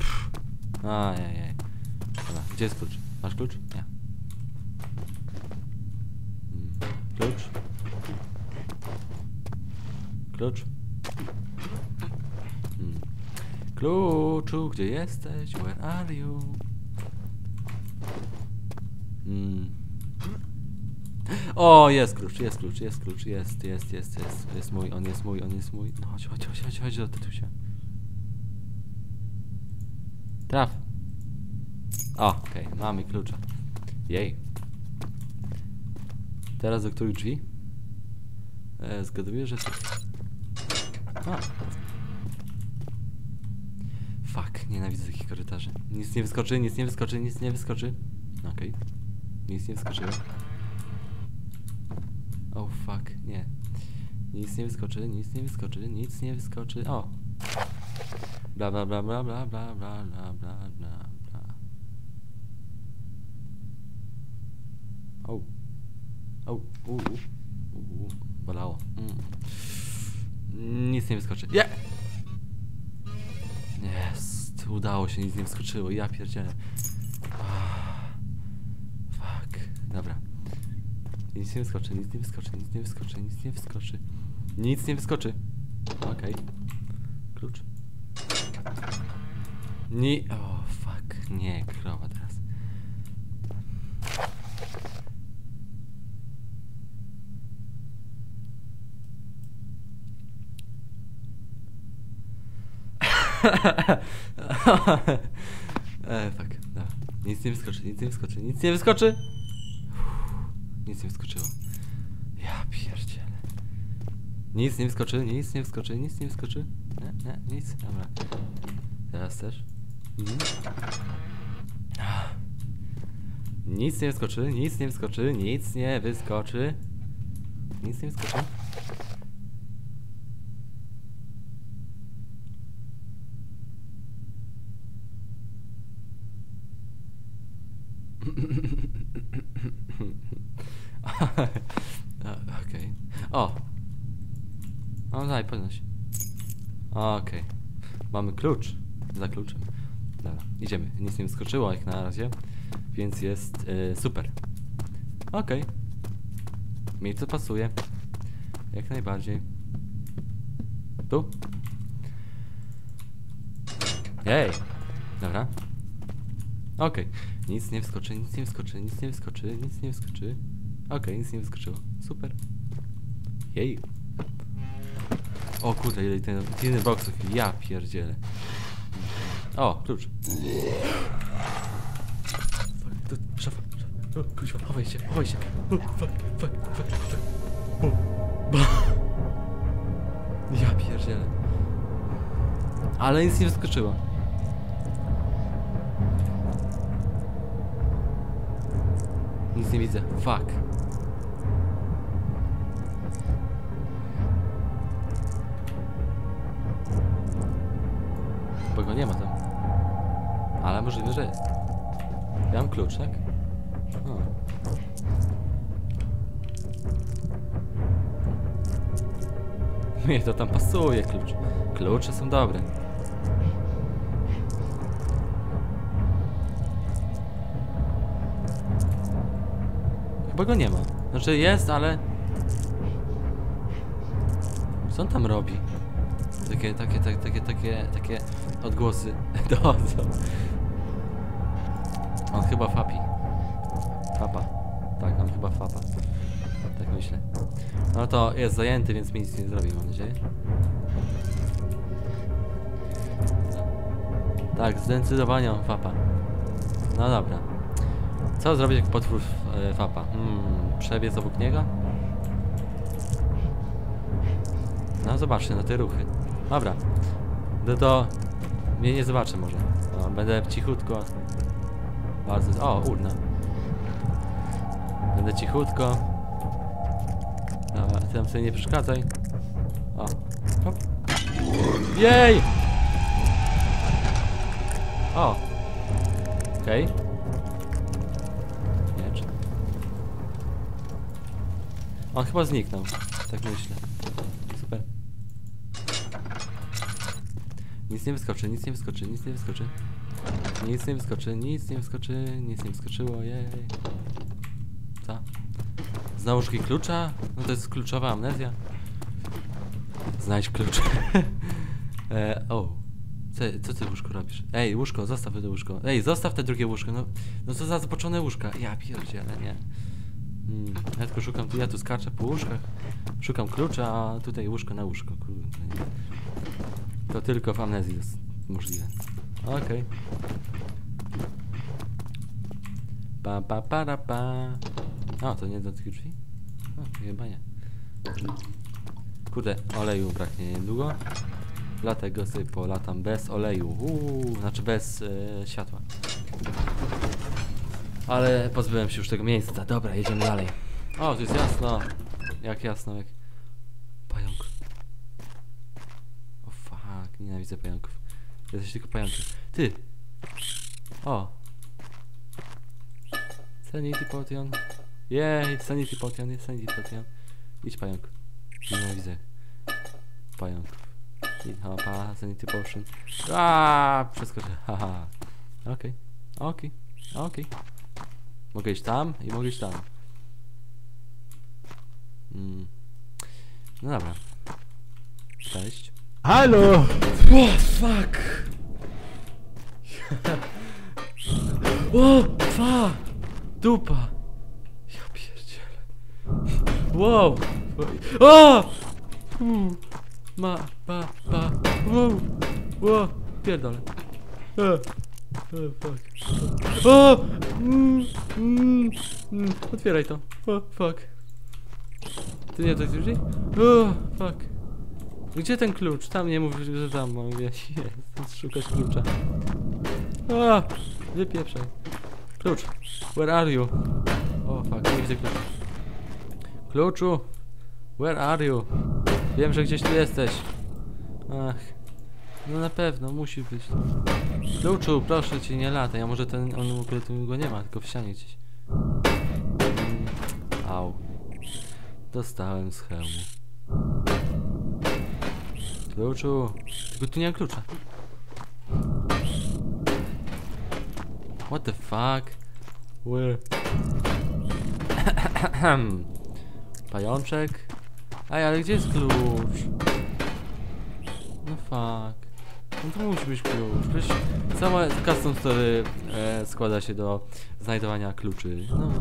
Ajajaj. Dobra, gdzie jest klucz? Masz klucz? Nie. Klucz? Klucz? Kluczu, gdzie jesteś? Where are you? O, jest klucz, jest klucz, jest klucz, jest mój, on jest mój, on jest mój. No chodź do tatusia. Traf. O, okej, mamy klucza. Jej. Teraz do których drzwi? Zgaduję, że tu. A. Fuck, nienawidzę takich korytarzy. Nic nie wyskoczy, nic nie wyskoczy, nic nie wyskoczy. Okej. Nic nie wyskoczyło. Oh fuck, nie. Nic nie wyskoczy, nic nie wyskoczy, nic nie wyskoczy. O! Bla bla bla bla bla bla bla bla bla bla bla. O! O! Bolało. Nic nie wyskoczy. Nie! Jest! Udało się, nic nie wyskoczyło. Ja pierdzielę. Fuck. Dobra. Nic nie wyskoczy, nic nie wyskoczy, nic nie wyskoczy, nic nie wyskoczy. Nic nie wyskoczy. Okej. Klucz. Nie. O, fuck. Nie, krowa teraz. Fuck. Dobra. Nic nie wyskoczy, nic nie wyskoczy, nic nie wyskoczy. Nic nie wyskoczyło. Ja pierdzielę. Nic nie wyskoczy, nic nie wyskoczy, nic nie wyskoczy. Nie, nic. Dobra. Teraz też. Nic nie wyskoczy, nic nie wyskoczy, nic nie wyskoczy. Nic nie wyskoczy. Okej. O! No daj, podnoś. Okej. Mamy klucz. Za kluczem. Dobra, idziemy. Nic nie wyskoczyło jak na razie, więc jest super. Okej. Mi to pasuje. Jak najbardziej. Tu? Jej! Dobra. Okej. Nic nie wyskoczy, nic nie wyskoczy, nic nie wyskoczy, nic nie wyskoczy. Okej, nic nie wyskoczyło. Super. Jej. O kurde, ile tych boksów. Ja pierdzielę. O, klucz. Tu, szafa. O, kuźwa, chowaj się, chowaj się. O, fuck. Ja pierdzielę. Ale nic nie wyskoczyło. Nic nie widzę. Fuck. Bo go nie ma tam. Ale możliwe, że jest. Ja mam klucz, tak? O. Mnie to tam pasuje, klucz. Klucze są dobre. Chyba go nie ma. Znaczy jest, ale... Co on tam robi? Takie odgłosy dochodzą. On chyba fapi. Fapa. Tak, on chyba fapa. Tak myślę. No to jest zajęty, więc mi nic nie zrobi, mam nadzieję. Tak, zdecydowanie on fapa. No dobra. Co zrobić, jak potwór fapa? Przebiec obok niego? No zobaczcie na te ruchy. Dobra. To mnie nie zobaczę może. No, będę cichutko. Bardzo. O, urna. Będę cichutko. Dobra, ty tam sobie nie przeszkadzaj. O. Hop. Jej! O. Okej. Miecz. On chyba zniknął. Tak myślę. Super. Nic Nic nie wyskoczy, nic nie wyskoczy, nic nie wyskoczy. Nic nie wyskoczy, nic nie wyskoczy, nic nie wyskoczyło, jej. Co? Znowu szukaj klucza? No to jest kluczowa amnezja. Znajdź klucz. O. Co ty łóżko robisz? Ej, łóżko, zostaw to łóżko. Ej, zostaw te drugie łóżko. No co za zapoczone łóżka. Ja pierdzielę, nie. Ja tylko szukam, ja tu skaczę po łóżkach. Szukam klucza, a tutaj łóżko na łóżko. Kurde, nie. To tylko w amnezji jest możliwe. Okej. Pa. O, to nie do tych drzwi? O, chyba nie. Kurde, oleju braknie niedługo. Dlatego sobie polatam bez oleju. Znaczy bez światła. Ale pozbyłem się już tego miejsca. Dobra, jedziemy dalej. O, tu jest jasno. Jak jasno, jak pająk. O fuck, nienawidzę pająków. Jesteś tylko pająkiem. Ty! O! Sanity potion. Jej, sanity potion, jest sanity potion. Idź pająk. Nienawidzę pająków. Hapa, sanity potion. Przeskoczę, haha. Okej. Mogę iść tam i mogę iść tam. No dobra. Cześć. Halo! O, fuck! O, fuck! Dupa! Ja pierdzielę. Wow! O! Wow! Pierdolę. Fuck. O! Otwieraj to. O, fuck. Ty nie to drzwi? O, fuck. Gdzie ten klucz? Tam nie mów, że tam mam. Jest, szukać klucza. A, wypieprzaj. Klucz. Where are you? O, fuck, nie widzę klucza. Kluczu. Where are you? Wiem, że gdzieś tu jesteś. Ach. No na pewno, musi być. Kluczu, proszę cię, nie lataj. A może ten, on w ogóle tu go nie ma, tylko w ścianie gdzieś. Au. Dostałem z hełmu. Kluczu. Tylko tu nie ma klucza. What the fuck? Where? Pajączek? Ej, ale gdzie jest klucz? No fuck. No to musi być klucz. Przecież cała custom story składa się do znajdowania kluczy. No.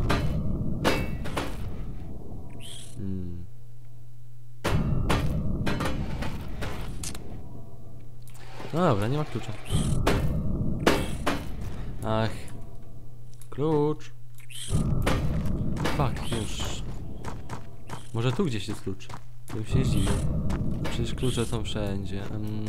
No dobra, nie ma klucza. Ach. Klucz. Fuck, już. Może tu gdzieś jest klucz. Bym się zdziwił. Przecież klucze są wszędzie.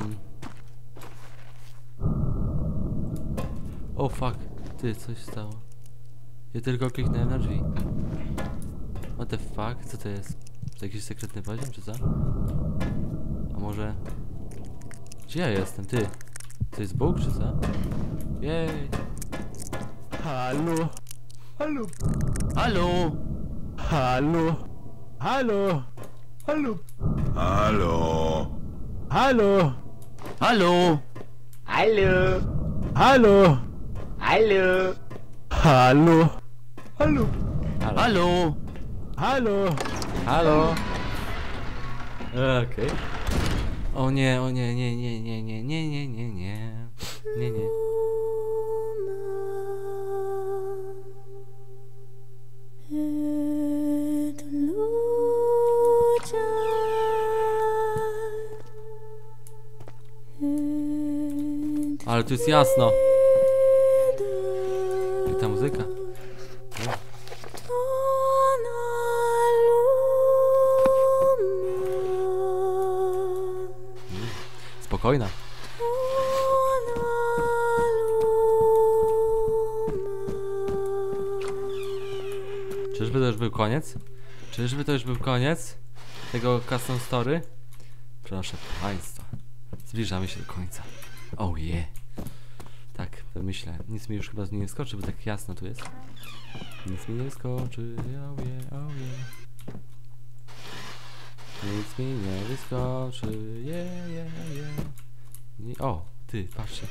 O fuck. Ty, coś stało. Ja tylko kliknąłem na drzwi. What the fuck? Co to jest? To jakiś sekretny poziom, czy co? A może... Gdzie ja jestem? Ty? To jest Bóg, czy co? Jej! Halo! Halo! Halo! Halo! Halo! Halo! Halo! Halo! Halo! Halo, Halo! halo, Halo! Halo! Halo! Halo! Halo? Okej. O nie, nie. Nie. Ale tu jest jasno. I ta muzyka. Spokojna. Czyżby to już był koniec? Czyżby to już był koniec tego custom story? Proszę państwa, zbliżamy się do końca. Oh yeah. Tak, myślę. Nic mi już chyba nie wyskoczy, bo tak jasno tu jest. Nic mi nie wyskoczy. Oh yeah, oh yeah. Nic mi nie wyskoczy. Yeah. O, Ty, patrzcie.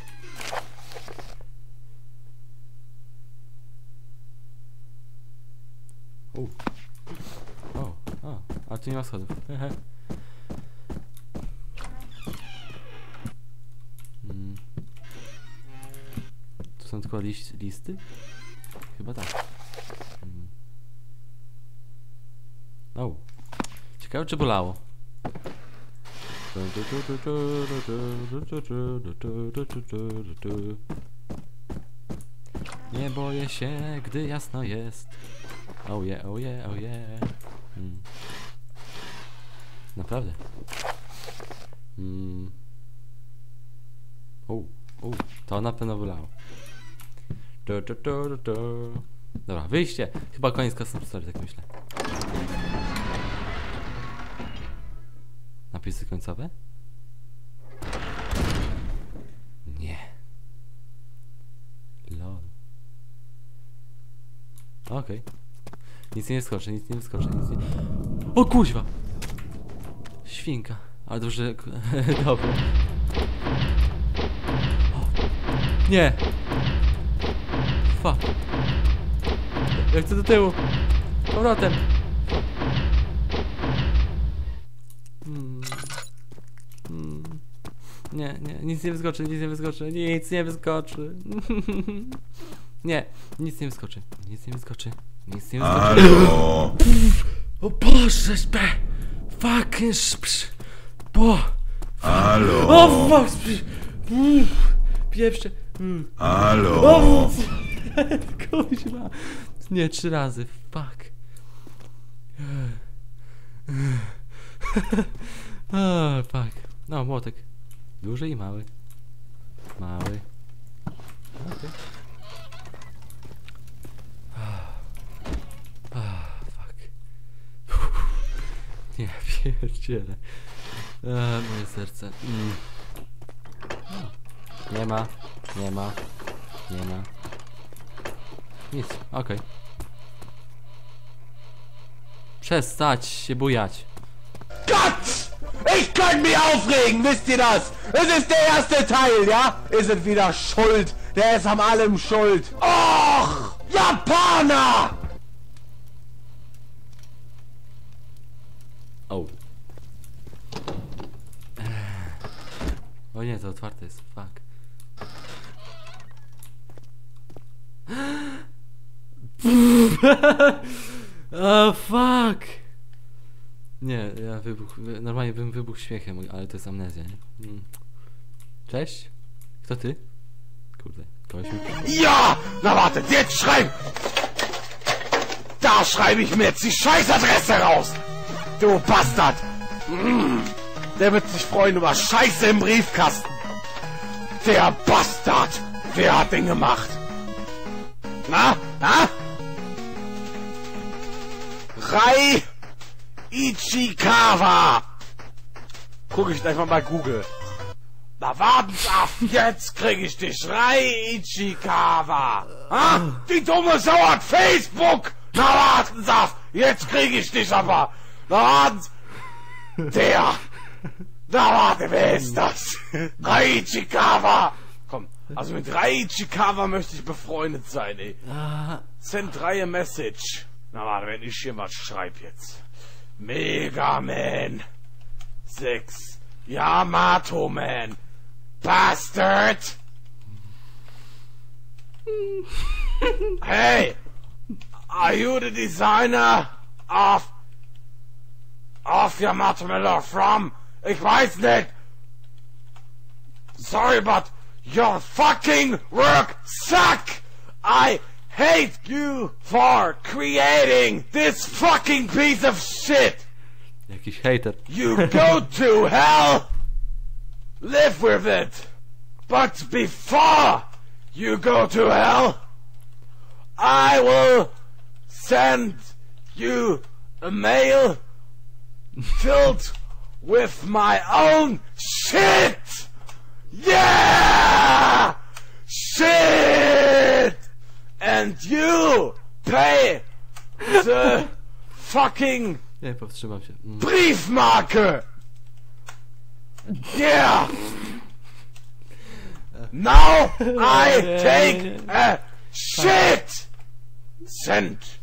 O, a tu nie ma schodów. Tu są tylko listy? Chyba tak. O. Ciekawe, czy bolało. Nie boję się, gdy jasno jest. Oje. Naprawdę. To na pewno bolało. Dobra, wyjście. Chyba koniec custom story, tak myślę. Napisy końcowe? Nie. Lol. Okej. Nic nie wyskoczy, nic nie... O kuźwa! Świnka. Ale dobrze... Dobra. Nie! Fuck. Ja chcę do tyłu. Powrotem. Nie, nic nie wyskoczy. Nie, nic nie wyskoczy. Halo! O Boże, fucking bo. Halo! O fuck, pierwsze. Halo! O, kuźwa. Nie, 3 razy, fuck. O, fuck. No, młotek. Duży i mały. Okay. Fuck. Nie, pierdzielę. Moje serce. Nie ma. Nic, okej. Przestać się bujać. Gott! Ich kann mich aufregen, wisst ihr das? Es ist der erste Teil, ja? Ihr seid wieder schuld. Der ist am allem schuld. Och! Japaner! O. O nie, to otwarte jest, fuck. Oh, fuck! Nie, ja normalnie bym wybuchł śmiechem, ale to jest amnezja, nie? Cześć? Kto ty? Kurde, kogoś mi... Ja! Na wartet, jetzt schreib! Da schreibe ich mir jetzt die Scheißadresse raus! Du Bastard! Der wird sich freuen über Scheiße im Briefkasten! Der Bastard! Wer hat den gemacht? Na? Rai Ichikawa! Guck ich gleich mal bei Google. Na warten's ab! Jetzt krieg ich dich! Rai Ichikawa! Ha? Die dumme Sau hat Facebook! Na warten's ab! Jetzt krieg ich dich aber! Na warten's! Der! Na warte, wer ist das? Rai Ichikawa! Komm, also mit Rai Ichikawa möchte ich befreundet sein, ey. Send Reihe Message. Na warte, wenn ich hier was schreib jetzt. Mega Man 6 Yamato Man Bastard! Hey! Are you the designer of Yamato Man from? Ich weiß nicht! Sorry, but your fucking work suck! I hate you for creating this fucking piece of shit! Jakiś hater. You go to hell! Live with it! But before you go to hell, I will send you a mail filled with my own shit! Yeah! Shit! And you pay the fucking Nie, powstrzymam się. Briefmarke! Yeah! Now I take a shit! Send!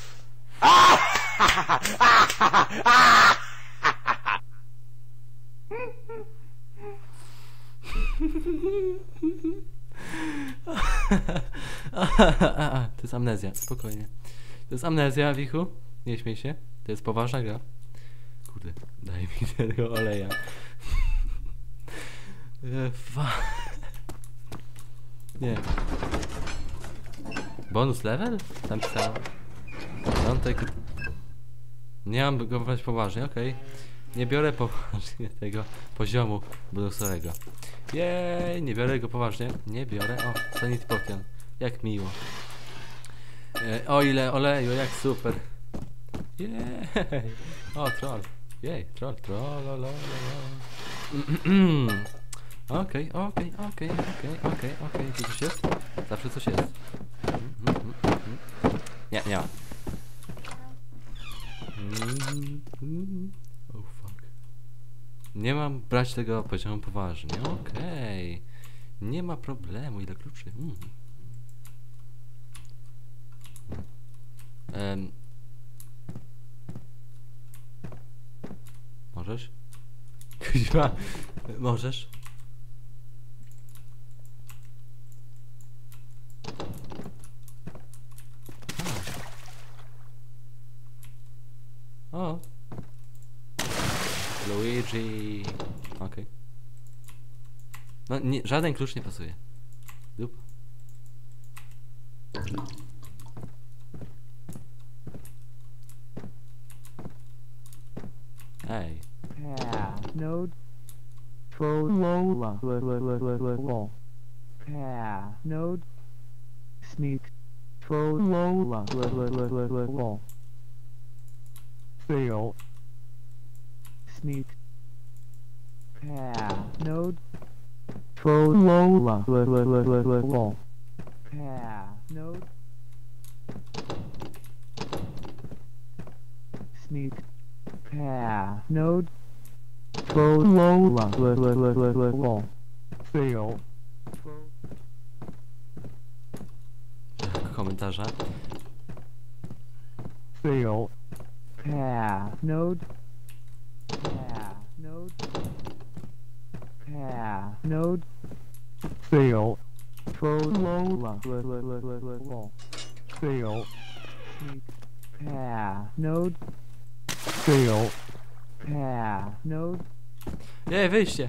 To jest amnezja, spokojnie. To jest amnezja, Wichu. Nie śmiej się. To jest poważna gra. Kurde, daj mi tego oleja. Nie. Bonus level? Tam pisało. Nie mam go brać poważnie, okej. Nie biorę poważnie tego poziomu bonusowego. Jej, nie biorę go poważnie. Nie biorę. O, Sanity Potion. Jak miło. O ile oleju, jak super. Jej. O, troll. Jej, troll. Okej. Tu coś jest? Zawsze coś jest. Nie ma. Oh fuck. Nie mam brać tego poziomu poważnie. Okej. Nie ma problemu. Ile kluczy? Możesz? Kuźwa, możesz? O! Luigi! Okej. No, nie, żaden klucz nie pasuje. Dup. Ej. No. Trollola. No. Sneak. Trollola. Fail. Sneak. No. Trollola. No. Sneak. Node. Trollola. Fail. Komentarze. Fail. Node. Node. Node. Fail. Trollola. Fail. Node. Fail. Node. Jej, wyjście!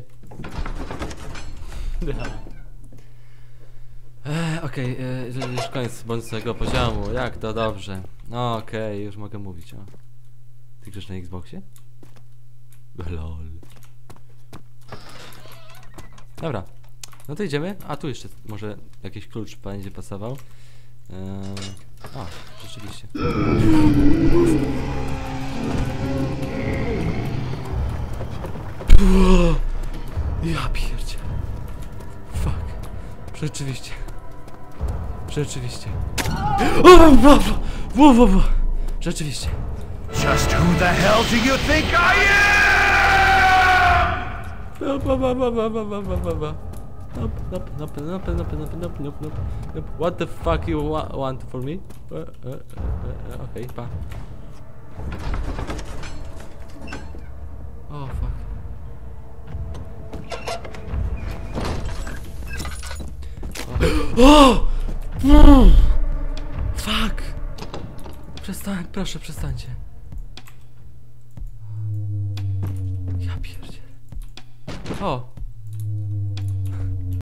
Okej, już koniec bonusowego poziomu. Jak to dobrze. No okej, już mogę mówić o... Ty grasz na Xboxie? Lol. Dobra. No to idziemy. A tu jeszcze może jakiś klucz będzie pasował. A, rzeczywiście. Ja pierdzie. Fuck. Rzeczywiście. Rzeczywiście. Rzeczywiście. Just who the hell do you think I Nope. What the fuck you want for me? Okay, pa. Oh fuck. Oh! Fuck! Przestań, proszę, przestańcie. Ja pierdzielę. O!